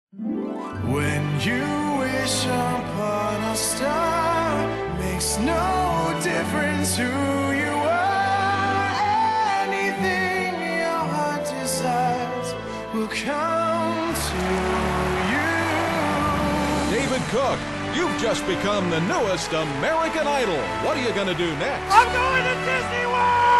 When you wish upon a star, makes no difference who you are. Anything your heart desires will come to you. David Cook, you've just become the newest American Idol. What are you going to do next? I'm going to Disney World!